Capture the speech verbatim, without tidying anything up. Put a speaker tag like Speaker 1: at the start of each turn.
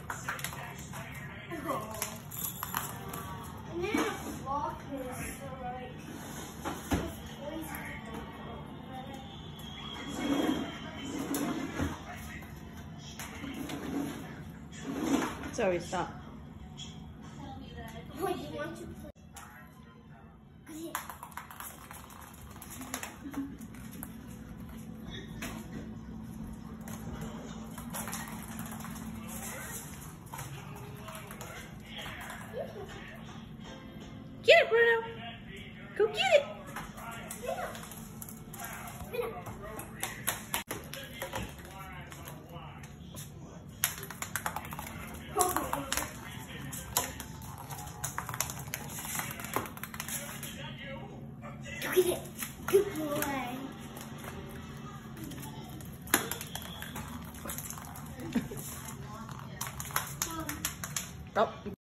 Speaker 1: And then a block is so like
Speaker 2: Sorry, stop.
Speaker 1: Oh, you want to put
Speaker 2: Get it, Bruno. Go get it.
Speaker 1: Go get it. Good boy.
Speaker 2: Oh.